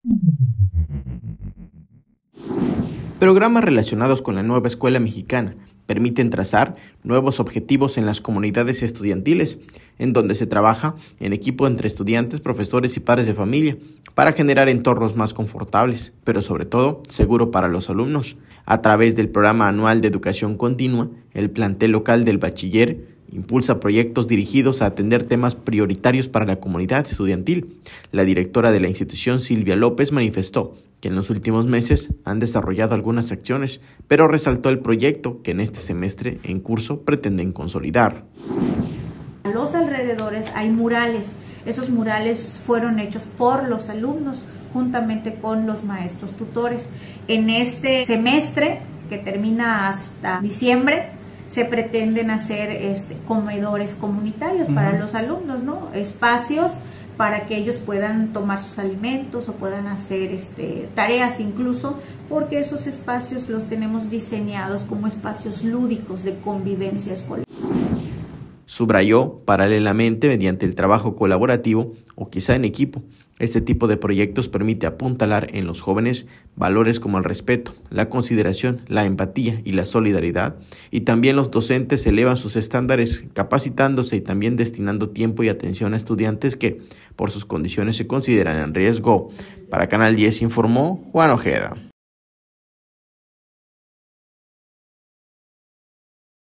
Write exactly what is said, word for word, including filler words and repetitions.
Programas relacionados con la nueva escuela mexicana permiten trazar nuevos objetivos en las comunidades estudiantiles, en donde se trabaja en equipo entre estudiantes, profesores y padres de familia, para generar entornos más confortables, pero sobre todo seguro para los alumnos. A través del programa anual de educación continua, el plantel local del bachiller impulsa proyectos dirigidos a atender temas prioritarios para la comunidad estudiantil. La directora de la institución, Silvia López, manifestó que en los últimos meses han desarrollado algunas acciones, pero resaltó el proyecto que en este semestre en curso pretenden consolidar. A los alrededores hay murales. Esos murales fueron hechos por los alumnos juntamente con los maestros tutores. En este semestre, que termina hasta diciembre, se pretenden hacer este, comedores comunitarios uh-huh. para los alumnos, ¿no? Espacios para que ellos puedan tomar sus alimentos o puedan hacer este, tareas incluso, porque esos espacios los tenemos diseñados como espacios lúdicos de convivencia escolar. Subrayó, paralelamente, mediante el trabajo colaborativo o quizá en equipo, este tipo de proyectos permite apuntalar en los jóvenes valores como el respeto, la consideración, la empatía y la solidaridad, y también los docentes elevan sus estándares capacitándose y también destinando tiempo y atención a estudiantes que, por sus condiciones, se consideran en riesgo. Para Canal diez informó Juan Ojeda.